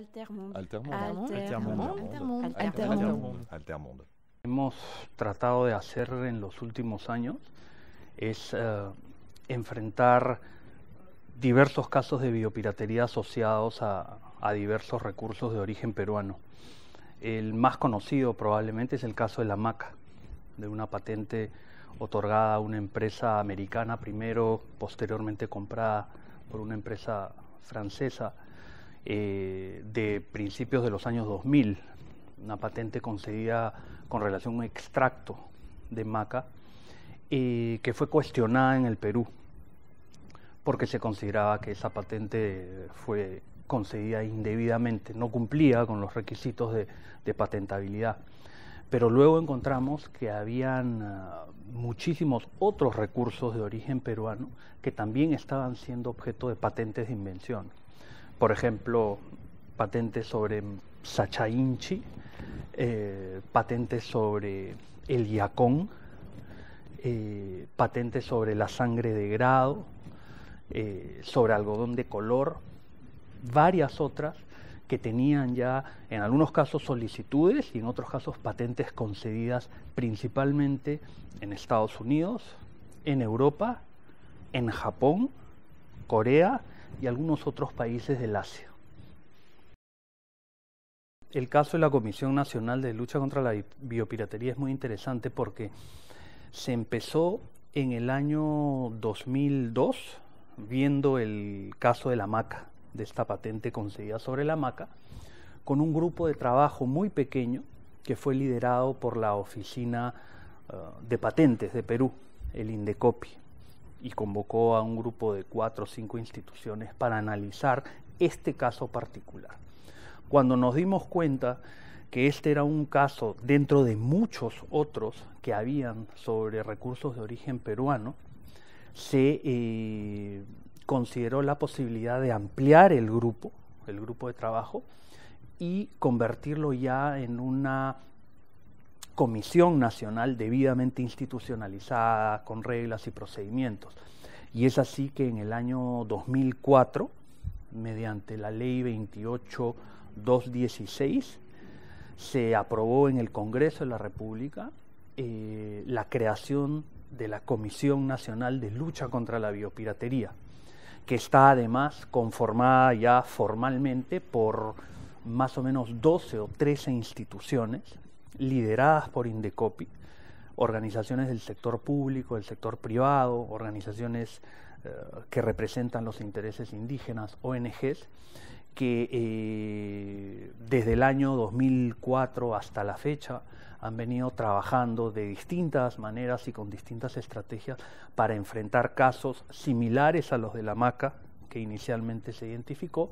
Altermonde. Altermonde. Hemos tratado de hacer en los últimos años es enfrentar diversos casos de biopiratería asociados a diversos recursos de origen peruano. El más conocido probablemente es el caso de la maca, de una patente otorgada a una empresa americana primero, posteriormente comprada por una empresa francesa de principios de los años 2000, una patente concedida con relación a un extracto de maca que fue cuestionada en el Perú porque se consideraba que esa patente fue concedida indebidamente, no cumplía con los requisitos de patentabilidad. Pero luego encontramos que habían muchísimos otros recursos de origen peruano que también estaban siendo objeto de patentes de invención. Por ejemplo, patentes sobre Sachainchi, patentes sobre el yacón, patentes sobre la sangre de grado, sobre algodón de color, varias otras que tenían ya en algunos casos solicitudes y en otros casos patentes concedidas principalmente en Estados Unidos, en Europa, en Japón, Corea y algunos otros países del Asia. El caso de la Comisión Nacional de Lucha contra la Biopiratería es muy interesante porque se empezó en el año 2002 viendo el caso de la maca, de esta patente concedida sobre la maca, con un grupo de trabajo muy pequeño que fue liderado por la Oficina de Patentes de Perú, el INDECOPI, y convocó a un grupo de 4 o 5 instituciones para analizar este caso particular. Cuando nos dimos cuenta que este era un caso dentro de muchos otros que habían sobre recursos de origen peruano, se consideró la posibilidad de ampliar el grupo de trabajo y convertirlo ya en una comisión nacional debidamente institucionalizada, con reglas y procedimientos. Y es así que en el año 2004, mediante la ley 28.216, se aprobó en el Congreso de la República la creación de la Comisión Nacional de Lucha contra la Biopiratería, que está además conformada ya formalmente por más o menos 12 o 13 instituciones lideradas por INDECOPI, organizaciones del sector público, del sector privado, organizaciones que representan los intereses indígenas, ONGs, que desde el año 2004 hasta la fecha han venido trabajando de distintas maneras y con distintas estrategias para enfrentar casos similares a los de la maca que inicialmente se identificó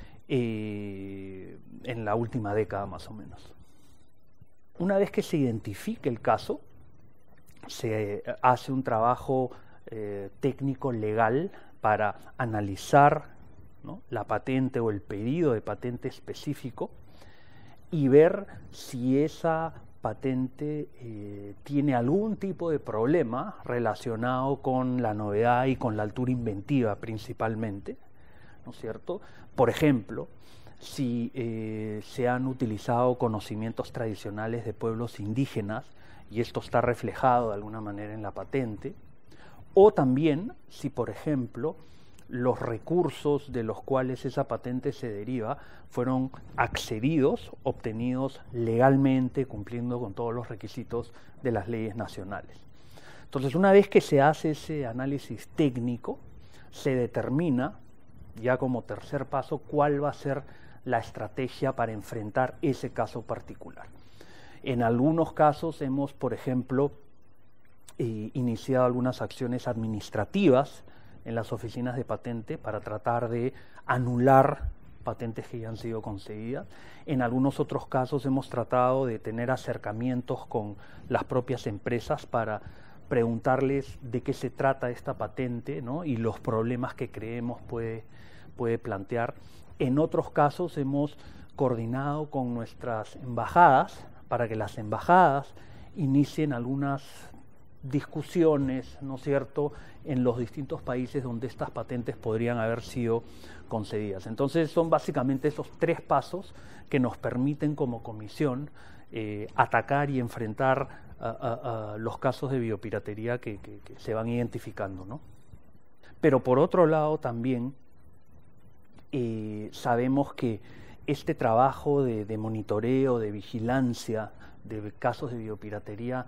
en la última década más o menos. Una vez que se identifique el caso, se hace un trabajo técnico legal para analizar, ¿no?, la patente o el pedido de patente específico y ver si esa patente tiene algún tipo de problema relacionado con la novedad y con la altura inventiva principalmente, ¿no es cierto? Por ejemplo, si se han utilizado conocimientos tradicionales de pueblos indígenas y esto está reflejado de alguna manera en la patente, o también si, por ejemplo, los recursos de los cuales esa patente se deriva fueron accedidos, obtenidos legalmente, cumpliendo con todos los requisitos de las leyes nacionales. Entonces, una vez que se hace ese análisis técnico, se determina, ya como tercer paso, cuál va a ser la estrategia para enfrentar ese caso particular. En algunos casos hemos, por ejemplo, iniciado algunas acciones administrativas en las oficinas de patente para tratar de anular patentes que ya han sido concedidas. En algunos otros casos hemos tratado de tener acercamientos con las propias empresas para preguntarles de qué se trata esta patente, ¿no?, y los problemas que creemos puede plantear. En otros casos hemos coordinado con nuestras embajadas para que las embajadas inicien algunas discusiones, ¿no es cierto?, en los distintos países donde estas patentes podrían haber sido concedidas. Entonces son básicamente esos 3 pasos que nos permiten como comisión atacar y enfrentar a los casos de biopiratería que se van identificando, ¿no? Pero por otro lado también sabemos que este trabajo de monitoreo, de vigilancia de casos de biopiratería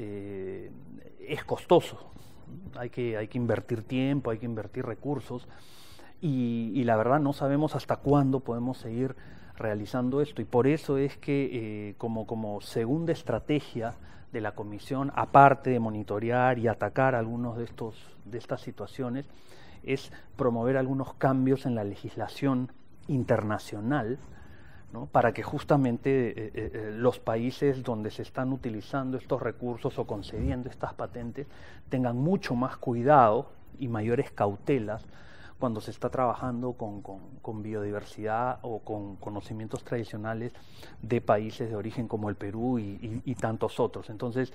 es costoso. Hay que invertir tiempo, hay que invertir recursos y la verdad no sabemos hasta cuándo podemos seguir realizando esto, y por eso es que como segunda estrategia de la comisión, aparte de monitorear y atacar algunos de estas situaciones, es promover algunos cambios en la legislación internacional, ¿no?, para que justamente los países donde se están utilizando estos recursos o concediendo estas patentes tengan mucho más cuidado y mayores cautelas cuando se está trabajando con biodiversidad o con conocimientos tradicionales de países de origen como el Perú y tantos otros. Entonces,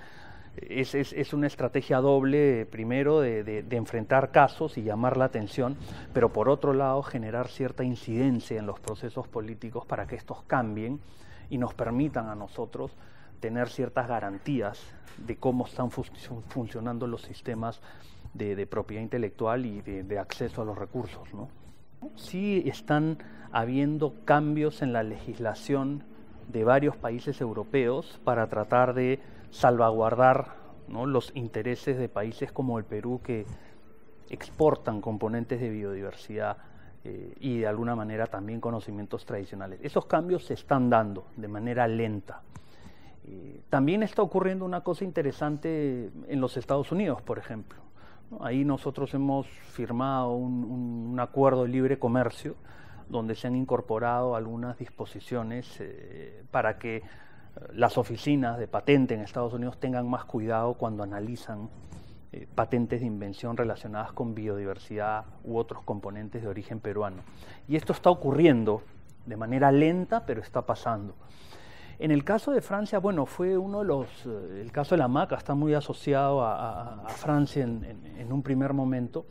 es una estrategia doble, primero de enfrentar casos y llamar la atención, pero por otro lado generar cierta incidencia en los procesos políticos para que estos cambien y nos permitan a nosotros tener ciertas garantías de cómo están funcionando los sistemas de propiedad intelectual y de acceso a los recursos, ¿no? Sí están habiendo cambios en la legislación de varios países europeos para tratar de salvaguardar, ¿no?, los intereses de países como el Perú, que exportan componentes de biodiversidad y de alguna manera también conocimientos tradicionales. Esos cambios se están dando de manera lenta. También está ocurriendo una cosa interesante en los Estados Unidos, por ejemplo. Ahí nosotros hemos firmado un acuerdo de libre comercio donde se han incorporado algunas disposiciones para que las oficinas de patente en Estados Unidos tengan más cuidado cuando analizan patentes de invención relacionadas con biodiversidad u otros componentes de origen peruano. Y esto está ocurriendo de manera lenta, pero está pasando. En el caso de Francia, bueno, fue uno de los... el caso de la maca está muy asociado a Francia en un primer momento,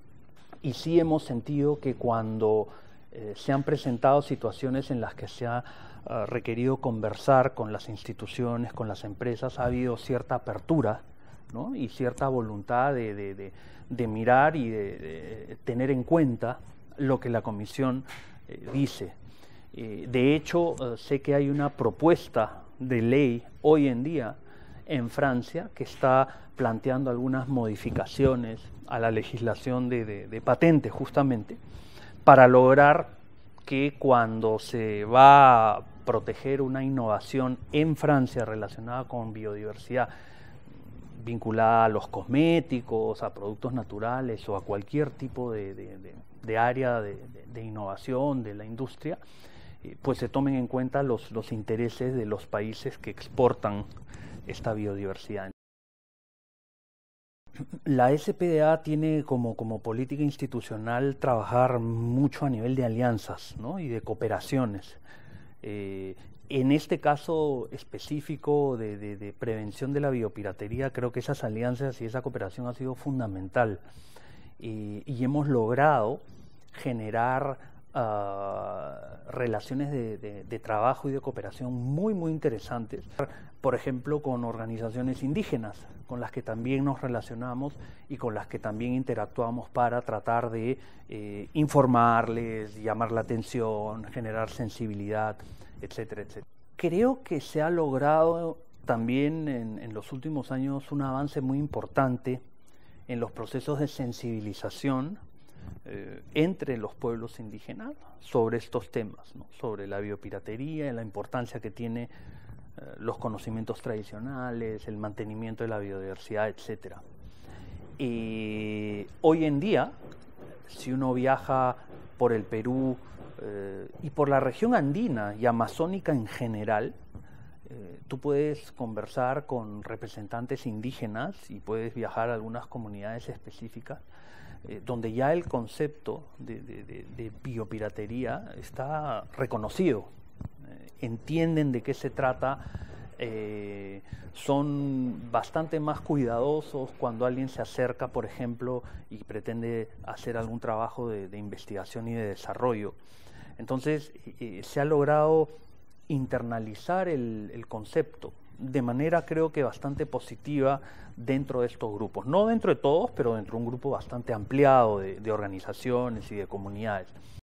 y sí hemos sentido que cuando se han presentado situaciones en las que se ha requerido conversar con las instituciones, con las empresas, ha habido cierta apertura, ¿no?, y cierta voluntad de mirar y de tener en cuenta lo que la Comisión dice. De hecho, sé que hay una propuesta de ley hoy en día en Francia que está planteando algunas modificaciones a la legislación de patentes, justamente para lograr que cuando se va a proteger una innovación en Francia relacionada con biodiversidad, vinculada a los cosméticos, a productos naturales o a cualquier tipo de área de innovación de la industria, pues se tomen en cuenta los intereses de los países que exportan esta biodiversidad. La SPDA tiene como política institucional trabajar mucho a nivel de alianzas, ¿no?, y de cooperaciones. En este caso específico de prevención de la biopiratería, creo que esas alianzas y esa cooperación ha sido fundamental, y hemos logrado generar relaciones de trabajo y de cooperación muy interesantes, por ejemplo con organizaciones indígenas con las que también nos relacionamos y con las que también interactuamos para tratar de informarles, llamar la atención, generar sensibilidad, etcétera, etcétera. Creo que se ha logrado también en los últimos años un avance muy importante en los procesos de sensibilización entre los pueblos indígenas sobre estos temas, ¿no?, sobre la biopiratería, la importancia que tiene los conocimientos tradicionales, el mantenimiento de la biodiversidad, etcétera. Y hoy en día, si uno viaja por el Perú y por la región andina y amazónica en general, tú puedes conversar con representantes indígenas y puedes viajar a algunas comunidades específicas donde ya el concepto de biopiratería está reconocido. Entienden de qué se trata son bastante más cuidadosos cuando alguien se acerca, por ejemplo, y pretende hacer algún trabajo de investigación y de desarrollo. Entonces, se ha logrado internalizar el concepto de manera, creo que bastante positiva dentro de estos grupos. No dentro de todos, pero dentro de un grupo bastante ampliado de organizaciones y de comunidades.